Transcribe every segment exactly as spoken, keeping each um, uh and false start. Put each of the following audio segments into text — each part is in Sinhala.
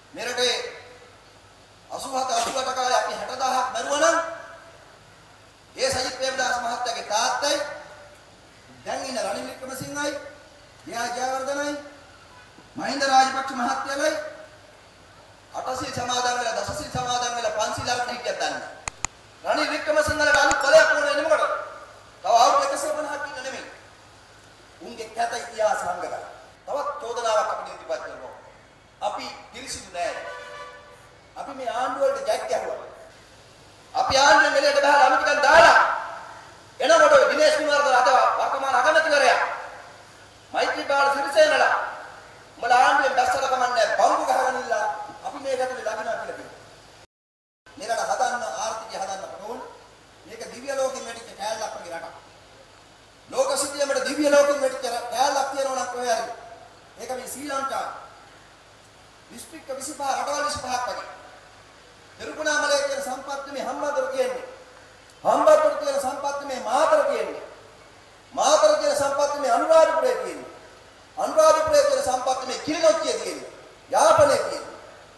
මෙරටේ අසූහත අසූඅට කාලේ අපි හැට දහසක් මරුවා නම් ඒ සජිත් ප්‍රේමදාස මහත්තයාගේ තාත්තයි දැන් ඉන්න රනිල් වික්‍රමසිංහයි දියා ජයවර්ධනයි මහින්ද රාජපක්ෂ මහත්තයාලයි අටසිල් සමාදන් වෙලා දසසිල් සමාදන් වෙලා පන්සිල් අරන් හිටියක් දන්නේ. රනිල් වික්‍රමසිංහලට අලුත් බලයක් ඕනේ නේ මොකටද? තව අවුරුදු එකසිය පනහක් ඉන්න නෙමෙයි. උන්ගේ කැත ඉතිහාස හංගලා. තවත් චෝදනාවක් අපිට ඉදිරිපත් කරනවා. අපි පිළිසිදු නෑ. අපි මේ ආණ්ඩුව වලට ජැක් ගැහුවා. අපි ආණ්ඩුවෙන් මෙලෙට බහලා අමිටිකන් දාලා එනකොට දිනේෂ් කුමාරද අද වර්තමාන අගමැතිවරයා මෛත්‍රීපාල සිරිසේනලා උඹලා ආණ්ඩුවෙන් දැස්සල කමන්නේ බම්බු ගහගෙන ඉල්ලා අපි මේ ගැටලේ ළඟිනවා කියලා කිව්වා. මේකට හදන්න ආර්ථිකය හදන්න ඕන. මේක දිව්‍ය ලෝකෙන් වැටිච්ච කෑල්ලක් වගේ රටක්. ලෝක සිතියමට දිව්‍ය ලෝකෙන් වැටිච්ච කෑල්ලක් තියෙනවා නම් කොහේ හරි. ඒක මේ ශ්‍රී ලංකාව. දිස්ත්‍රික්ක විසිපහ රටවල් විසිපහක් වගේ. තිරුකුණාමලයේ තියෙන සම්පත් මේ හම්බන්තොට කියන්නේ. හම්බන්තොට තියෙන සම්පත් මේ මාතර කියන්නේ. මාතර තියෙන සම්පත් මේ අනුරාධපුරයේ කියන්නේ. අනුරාධපුරයේ තියෙන සම්පත් මේ කිලිනොච්චියේ කියන්නේ. යාපනයේ කියන්නේ.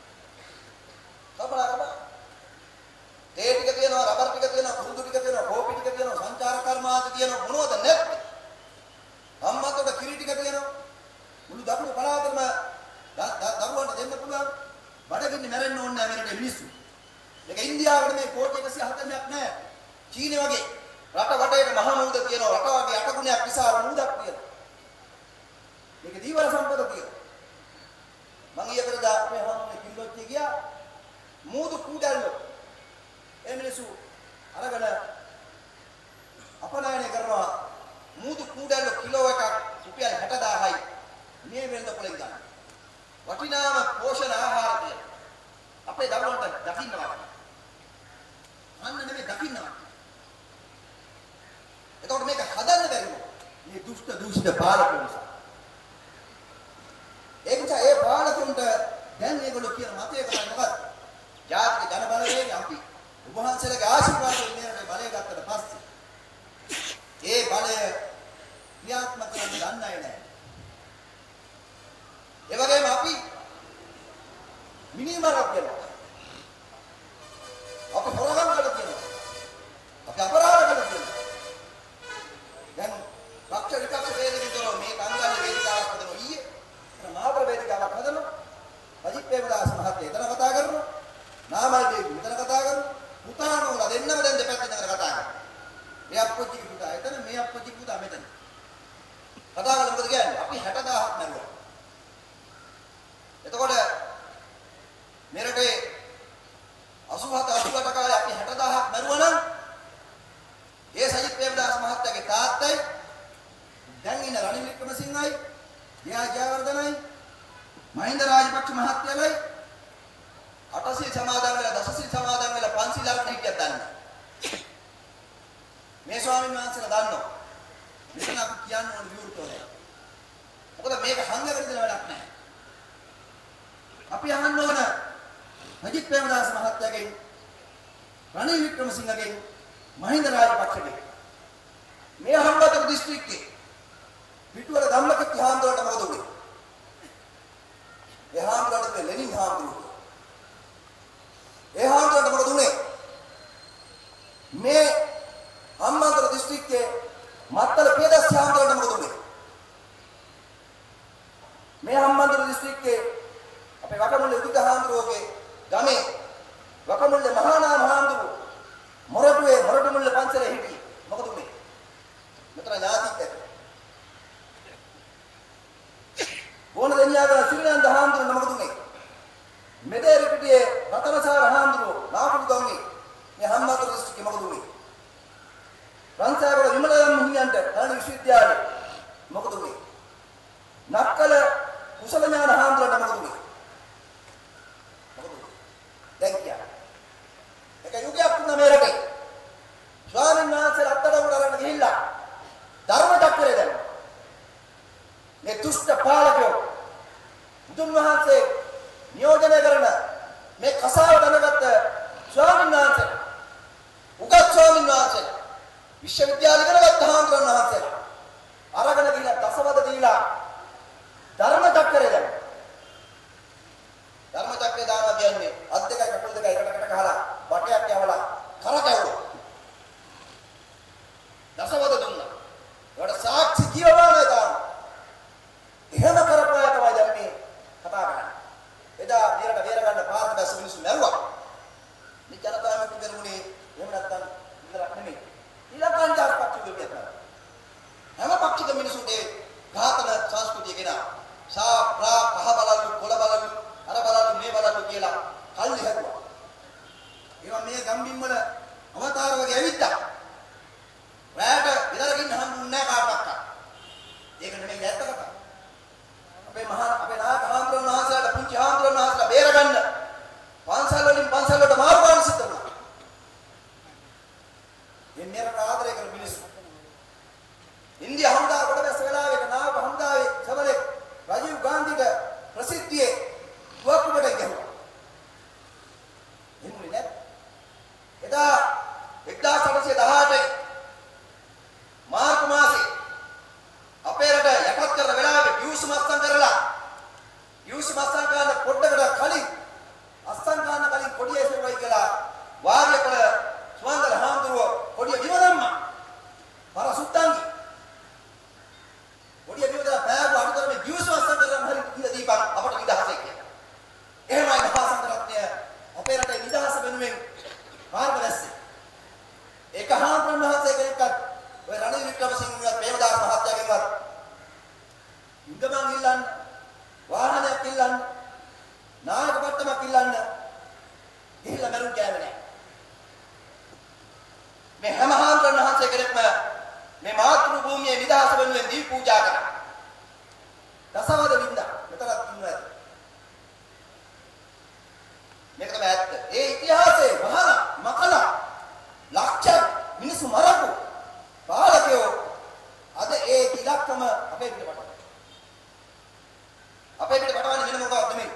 කපලා තේ ටික තියෙනවා, රබර් ටික තියෙනවා, කුරුදු ටික තියෙනවා, කෝපි ටික තියෙනවා, සංචාර කර්මාන්ත තියෙනවා මොනවද නැත්නම්? හම්බන්තොට කිරි ටික තියෙනවා. මුළු දකුණු පළාතම දරුවන්ට දෙන්න පුළුවන්. බඩගින්න මැරෙන්න ඕනේ නැහැ මෙරට මිනිස්සු. මේක ඉන්දියාවේ මේ කෝටි එකසිය හතලිහක් නැහැ. චීනෙ වගේ රට වටේට මහා මුහුද තියෙනවා. රට වගේ අටගුණයක් විශාල මුහුදක් තියෙනවා. මේක දීවර සම්පත තියෙනවා. මම ඊයේකද අපේ හාමුදුරුවෝ කිල්ලොච්චේ ගියා. මුහුදු කුඩල්ලෝ ඒ මිනිස්සු අරගෙන අපනයනය කරනවා. මුහුදු කුඩල්ලෝ කිලෝ එකක් රුපියල් හැට දාහයි. මේ වෙනද පොලෙන් ගන්න. වටිනාම පෝෂණ ආහාර දෙන අපේ දරුවන්ට දකින්නවා. අන්න නෙමෙයි දකින්නවා. එතකොට මේක හදන්න බැරිව මේ දුෂ්ට දූෂිත පාලකයෝ නිසා. ඒ නිසා ඒ පාලකුන්ට දැන් මේගොල්ලෝ කියන මතය කරන්නේ මොකක්ද? ජාතික ජන බලවේගය අපි උභාන්සලගේ ආශිර්වාදයෙන් මේකට බලය ගත්තට පස්සේ ඒ බලය ක්‍රියාත්මක කරන්න දන්නේ නැහැ. ඒ වගේම අපි මිනිමරක් කරනවා. අපි හොරගම් කරලා තියෙනවා. අපි අපරාධ කරලා තියෙනවා. දැන් පක්ෂ විපක්ෂ වේදිකාවල මේ කංගල් වේදිකාවක් හදනවා ඊයේ. අර මාතර වේදිකාවක් හදනවා. අජිත් ප්‍රේමදාස මහත්තයා එතන කතා කරනවා. නාමල් දේවි මෙතන කතා කරනවා. පුතාණෝලා දෙන්නම දැන් දෙපැත්තෙන් කතා කරනවා. මේ අප්පච්චි පුතා එතන මේ අප්පච්චි පුතා මෙතන. කතා කරලා මොකද කියන්නේ? අපි හැට දහසක් මරුවා. එතකොට මෙරටේ අසූහත අසූඅට කාලේ අපි හැට දහසක් මරුවා නම් ඒ සජිත් ප්‍රේමදාස මහත්තයාගේ තාත්තයි දැන් ඉන්න රනිල් වික්‍රමසිංහයි දියා ජයවර්ධනයි මහින්ද රාජපක්ෂ මහත්තයාලයි අටසිල් සමාදන් වෙලා දසසිල් සමාදන් වෙලා පන්සිල් අරන් හිටියක් දන්නේ. මේ ස්වාමීන් වහන්සේලා දන්නවා. මෙතන අපි කියන්න ඕන විවෘතව නැහැ. මොකද මේක හංගගෙන දෙන වැඩක් නැහැ. අපි අහන්න ඕන අජිත් ප්‍රේමදාස මහත්තයාගෙන් රනිල් වික්‍රමසිංහගෙන් මහින්ද රාජපක්ෂගෙන් මේ හම්බන්තොට දිස්ත්‍රික්කේ පිටුවල ධම්මකෙත් හාමුදුරන්ට මොකද උනේ? ඒ හාමුදුරන්ට ලෙනින් හාමුදුරුවෝ. ඒ හාමුදුරන්ට මොකද උනේ? මේ හම්බන්තොට දිස්ත්‍රික්කේ මත්තල පියදස් හාමුදුරන්ට මොකද උනේ? මේ හම්බන්තොට දිස්ත්‍රික්කේ අපේ වකමුල්ලේ උදිත හාමුදුරුවෝගේ ගමේ වකමුල්ලේ මහානාම හාමුදුරුවෝ මොරටුවේ මොරටුමුල්ලේ පන්සලේ හිටියේ. මොකද උනේ? මෙතන ඥාතිත් ඇත. ඕන දෙනියාගේ සිරිනන්ද හාමුදුරුවෝ මොකද උනේ? මෙදේරි පිටියේ රතනසාර හාමුදුරුවෝ නාකුළු ගමේ මේ හම්බන්තොට දිස්ත්‍රික්කේ මොකද උනේ? රන්සෑගොඩ විමලයන් හිමියන්ට තරුණ විශ්වවිද්‍යාලේ මොකද උනේ? නක්කල කුසල ඥාන හාමුදුරුවන්ට මොකද උනේ? දැන් කියා. එක යුගයක් තුන මේ රටේ. ස්වාමීන් වහන්සේලා අත්අඩංගුවට අරගෙන ගිහිල්ලා ධර්ම චක්‍රය දැම්මා. මේ දුෂ්ට පාලකයෝ බුදුන් වහන්සේ කියන්නේ අත් දෙකයි කකුල් දෙකයි එකට එකට ගහලා වටයක් යවලා කරකැවුවා. දසවද දුන්නා. ඒකට සාක්ෂි ජීවමානයි තාම. එහෙම කරපුවා තමයි දැන් මේ කතා කරන්නේ. එදා දීරට බේර ගන්න පාරට බැස්ස මිනිස්සු මැරුවා. මේ ජනතාවම පිළිගන්නේ එහෙම නැත්නම් විතරක් නෙමෙයි. ඊළඟ ජාතිපක්ෂ විදියට. හැම පක්ෂික මිනිසුන්ගේ ඝාතන සංස්කෘතිය ගෙනා සා ප්‍රා පහ බලලු කොළ බලලු අර බලලු මේ බලලු කියලා කල්ලි හැදුවා. ඒවා මේ ගම්බින් වල අවතාර වගේ ඇවිත්තා. රැට විතරකින් හම්බුන්නේ නැහැ කාටවත්. ඒක නෙමෙයි ඇත්ත කතාව. අපේ මහා අපේ නායක හාමුදුරුවෝ වහන්සේලාට පුංචි හාමුදුරුවෝ වහන්සේලා බේරගන්න පන්සල් වලින් පන්සල් වලට මාරු කරන්න සිද්ධ වුණා. මේ මෙරට ආදරය කරන මිනිස්සු. ඉන්දිය හමුදා කොට බැස වෙලාවක නායක හමුදාවේ සමලේ රජීව් ගාන්ධිට ප්‍රසිද්ධියේ වක්කුවට ගියා. එන්නේ නැත්. එදා එක්දාස් අටසිය දහඅටේ මාර්තු මාසේ අපේ රට යටත් කරන වෙලාවේ යූස් මස්සන් කරලා යූස් මස්සන් කරන පොඩ්ඩකට කලින් අස්සන් ගන්න කලින් කොඩිය එසෙවයි කියලා වාර්යකල සුවන්දල හාමුදුරුවෝ කොඩිය දිව දැම්මා. පර සුත්තන්ගේ කොඩිය දිව දාලා පෑව අඩුතරමේ යූස් මස්සන් කරලා හරි ඉඳ දීපන් අපට නිදහසයි කියලා. එහෙමයි මහාසංඝරත්නය අපේ රටේ නිදහස වෙනුවෙන් මාර්ග දැස්සේ. ඒක හාමුදුරන් වහන්සේ කෙනෙක්වත් ඔය රනිල් වික්‍රමසිංහවත් ප්‍රේමදාස මහත්තයාගෙන්වත් ඉංගමන් ඉල්ලන්න වාහනයක් ඉල්ලන්න නායක පට්ටමක් ඉල්ලන්න ගිහිල්ලා මරුන් කෑවේ නැහැ. මේ හැම හාමුදුරන් වහන්සේ කෙනෙක්ම මේ මාතෘ භූමියේ නිදහස වෙනුවෙන් දී පූජා කරා. දසවද වින්දා මෙතනත් ඉන්නවා. මේක තමයි ඇත්ත. ඒ ඉතිහාසයේ වහලා මකලා ලක්ෂ මිනිස්සු මරපු පාලකයෝ අද ඒ ඉලක්කම අපේ පිට පටවන. අපේ පිට පටවන්නේ වෙන මොකක්ද නෙමෙයි.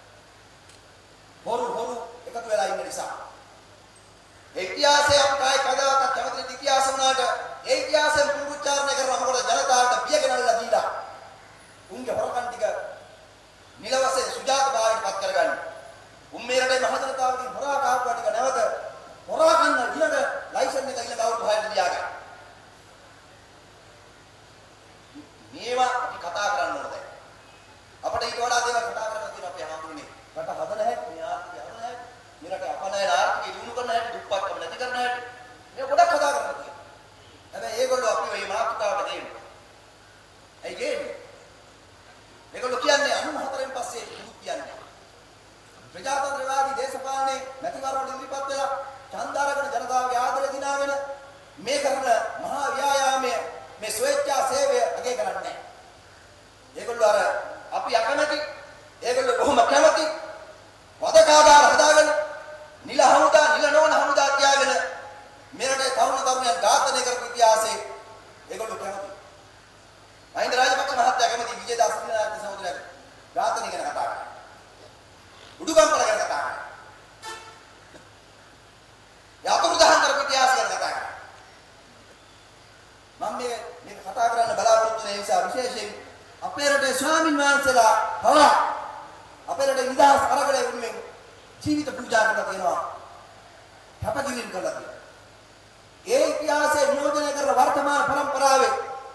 හොරු හොරු එකතු වෙලා ඉන්න නිසා. ඒ ඉතිහාසය අපේ කවදාකවත් කැමති ඉතිහාස වුණාට ඒ ඉතිහාසයෙන් පුරුච්චාරණය කරන මොකද ජනතාවට බිය ගෙනල්ලා දීලා උන්ගේ හොරකම් ටික නිලවසේ සුජාත භාවයට පත් කරගන්න. උන් මේ රටේ මහ ජනතාවගේ හොරා කාපුවා ටික නැවත හොරා ගන්න ඊළඟ ලයිසන් එක ඊළඟ අවුරුදු හයට දියාගන්න. මේවා අපි කතා කරන්න ඕනද? අපිට ඊට වඩා දේවල් කතා කරන්න තියෙනවා අපේ හාමුදුරනේ. රට හදන හැටි, මේ ආර්ථිකය හදන හැටි, මේ රට අපනයන ආර්ථිකය දියුණු කරන හැටි, දුප්පත්කම නැති කරන හැටි. මේ ගොඩක් කතා කරන්න තියෙනවා. හැබැයි ඒගොල්ලෝ අපි මේ මාතෘකාවට දෙන්නේ. ඇයි ගේන්නේ? මේගොල්ලෝ කියන්නේ අනුහතරෙන් පස්සේ දුක් කියන්නේ. ප්‍රජාතන්ත්‍රවාදී දේශපාලනේ මැතිවරණ ඉදිරිපත් වෙලා ඡන්දාරගෙන ජනතාවගේ ආදරය දිනාගෙන මේ කරන මහා ව්‍යායාමයේ මේ ස්වේච්ඡා සේවය අගය කරන්නේ නැහැ. ඒගොල්ලෝ අර අපි අකමැති ඒගොල්ලෝ බොහොම කැමති වදකාගාර හදාගෙන නිල හමුදා නිල නොවන හමුදා තියාගෙන මෙරටේ තරුණ තරුණියන් ඝාතනය කරපු ඉතිහාසයේ ඒගොල්ලෝ කැමති. මහින්ද රාජපක්ෂ මහත්තයා කැමති විජේදාස දිනනායක සහෝදරයා ඝාතනය ගැන කතා කරා. උඩුගම්පල ගැන කතා කරා. යතුරුදහන් කරපු ඉතිහාසය ගැන කතා කරා. මම මේ මේක කතා කරන්න බලාපොරොත්තු වෙන නිසා විශේෂයෙන් අපේ රටේ ස්වාමීන් වහන්සේලා පවා අපේ රටේ නිදහස් අරගලය වෙනුවෙන් ජීවිත පූජා කරලා තියෙනවා. කැපකිරීම කළා තියෙනවා. ඒ ඉතිහාසය නියෝජනය කරන වර්තමාන පරම්පරාවේ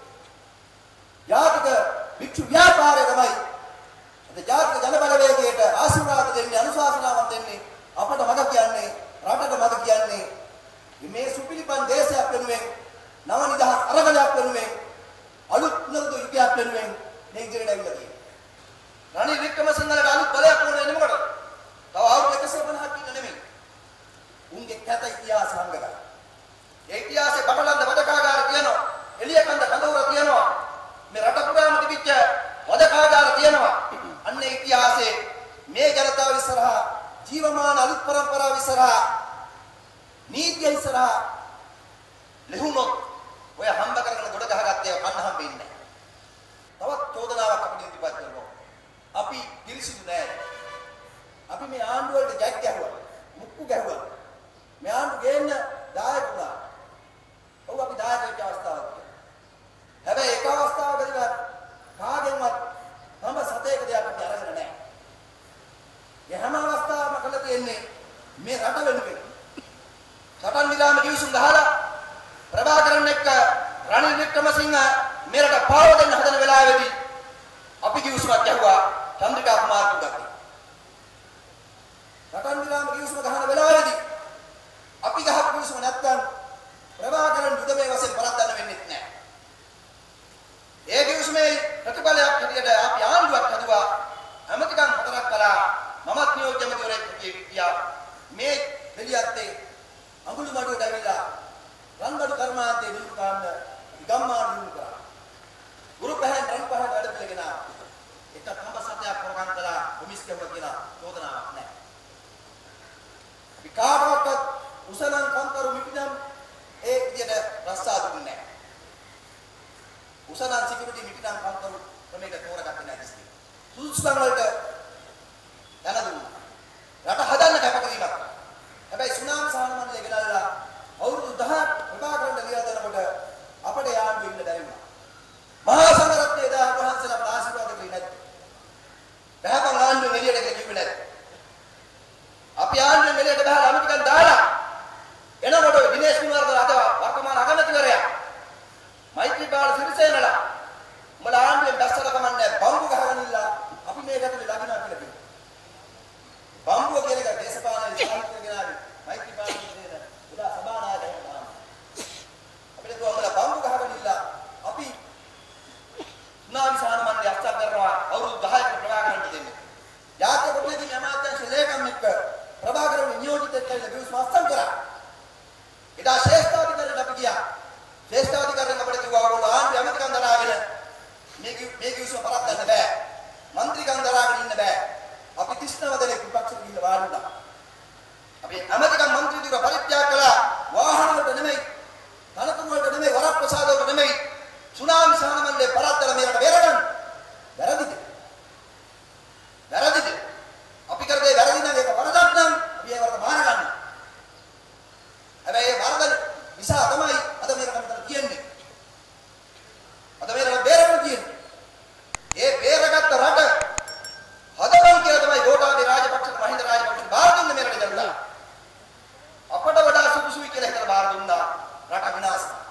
ජාතික වික්ෂු ව්‍යාපාරය තමයි අද ජාතික ජනබලවේගයට ආශිර්වාද දෙන්නේ අනුශාසනාවක් දෙන්නේ අපට මඟ කියන්නේ රටට මඟ කියන්නේ මේ සුපිලිපන් දේශයක් වෙනුවෙන් නව නිදහස් අරගලයක් වෙනුවෙන් අලුත් නරුදු යුගයක් වෙනුවෙන් මේ ඉදිරියට ඇවිල්ලා තියෙනවා. රනිල් වික්‍රමසිංහලට අලුත් බලයක් ඕන වෙන්නේ මොකටද? තව අවුරුදු එකසිය පනහක් ඉන්න නෙමෙයි. උන්ගේ කැත ඉතිහාස හංගගන්න. ඒ ඉතිහාසයේ බටලන්ද වදකාගාර තියෙනවා. එළියකන්ද කඳවුර තියෙනවා. මේ රට පුරාම තිබිච්ච වදකාගාර තියෙනවා. අන්න ඒ ඉතිහාසයේ මේ ජනතාව ඉස්සරහා ජීවමාන අලුත් පරම්පරාව ඉස්සරහා නීතිය ඉස්සරහා ලැබුණොත් ඔය හම්බ කරගෙන ගොඩ ගහගත්තේ කන්න හම්බෙන්නේ නැහැ. තවත් චෝදනාවක් අපිට ඉදිරිපත් කරනවා. අපි පිළිසිදු නැහැ. අපි මේ ආණ්ඩුව වලට ජැක් ගැහුවා. මුක්කු ගැහුවා. මේ ආණ්ඩු ගේන්න දායක වුණා. ඔව් අපි දායක වෙච්ච අවස්ථාවක්. හැබැයි එක අවස්ථාවකදී කාගෙන්වත් තම සතේක දෙයක් අපි අරගෙන නැහැ. ඒ හැම අවස්ථාවකම කළ තියෙන්නේ මේ රට වෙනුවෙන්. සටන් විරාම කිවිසුම් ගහලා ප්‍රභාකරන් එක්ක රනිල් වික්‍රමසිංහ මෙරට පාව දෙන්න හදන වෙලාවේදී අපි කිවිසුමක් ගැහුවා චන්ද්‍රිකා කුමාරතුංගට. සටන් විරාම කිවිසුම ගහන වෙලාවේදී අපි ගහපු කිවිසුම නැත්තම් ප්‍රභාකරන් යුදමේ වශයෙන් පරද්දන්න වෙන්නේ නැහැ. ඒ කිවිසුමේ ප්‍රතිඵලයක් හැටියට අපි ආණ්ඩුවක් හදුවා. ඇමතිකම් හතරක් කළා. මමත් නියෝජ්‍ය ඇමතිවරයෙක් කියා මේ දෙලියත්තේ අඟුළු මඩුවට ඇවිල්ලා රන්බඩු කර්මාන්තයේ නියුතු කරන්න ගම්මාන නියුතු කරා. ගුරු පහන් රන් පහන් වැඩ පිළිගෙන එක කම්බසත්‍යක් ප්‍රමාණ කළා කොමිස් කෙවුවා කියලා චෝදනාවක් නැහැ. අපි කාටවත් උසලන් කන්තරු මිටිනම් ඒ විදියට රස්සා දුන්නේ නැහැ. උසලන් සිකියුරිටි මිටිනම් කන්තරු ක්‍රමයකට තෝරගත්තේ නැහැ කිසි. සුදුසුකම් වලට යන දුන්නා. රට හදන්න කැපකිරීමක්. හැබැයි සුනාමි සහන මණ්ඩලය ගෙනල්ලා අවුරුදු දහයක් ප්‍රභාකරන්ට ලියලා දෙනකොට අපිට යාන්ඩු ඉන්න බැරි වුණා. මහා සංඝරත්නයේ දහම් වහන්සේලා අපට ආශිර්වාද කළේ නැද්ද? බහැපන් ආණ්ඩුවෙන් එළියට කියලා කිව්වේ නැද්ද? අපි ආණ්ඩුවෙන් එළියට බහලා අමිතිකන් දාලා එනකොට දිනේෂ් කුමාරතුංග අද වර්තමාන අගමැතිවරයා මෛත්‍රීපාල සිරිසේනලා උඹලා ආණ්ඩුවෙන් දැස්සල කමන්නේ බම්බු ගහගන්නilla අපි මේක ඇතුලේ ලගිනවා කියලා කිව්වා. බම්බුව කියන එක දේශපාලන විශ්වාසයෙන් ගෙනාවේ මෛත්‍රීපාල සිරිසේන උදා සභානායකයන් තමයි. අපිට දුවමල බම්බු ගහගන්නilla අපි සුනාමි සහන මණ්ඩලය අත්සන් කරනවා අවුරුදු දහයකට ප්‍රභාකරන්ට දෙන්නේ. ජාතික කොටුවේදී අමාත්‍යාංශ ලේකම් එක්ක ප්‍රභාකරන් නියෝජිතයෙක් කියලා කිව්ව මස්සම් කරා. ඊට ශ්‍රේෂ්ඨාධිකාරියට අපි ගියා. ශ්‍රේෂ්ඨාධිකාරියෙන් අපිට කිව්වා ඔයගොල්ලෝ ආණ්ඩුව ඇමතිකම් දරාගෙන මේක මේක විශ්ව පරද්දන්න බෑ. മന്ത്രിකම් දරාගෙන ඉන්න බෑ. අපි තිස් නව දෙනෙක් විපක්ෂෙට ගිහිල්ලා වාඩි වුණා. අපි ඇමතිකම් മന്ത്രി දිව පරිත්‍යාග කළා. වාහන වලට නෙමෙයි, තනතුරු වලට නෙමෙයි, වරප්‍රසාද වලට නෙමෙයි. සුනාමි සහන මණ්ඩලේ පරද්දලා මේකට බේරගන්න. වැරදිද? වැරදිද? අපි කරේ වැරදි නම් ඒක වරදක් නම් අපි ඒ වරද මාන ගන්න. හැබැයි ඒ වරද නිසා තමයි අද මේකට මෙතන කියන්නේ. අද මේකට බේරගන්න කියන්නේ. ඒ බේරගත්ත රට හදවල් කියලා තමයි ගෝඨාභය රාජපක්ෂ මහින්ද රාජපක්ෂ බාර දුන්නේ මේකට දැන්ලා. අපට වඩා සුදුසුයි කියලා හිතලා බාර දුන්නා රට විනාශ.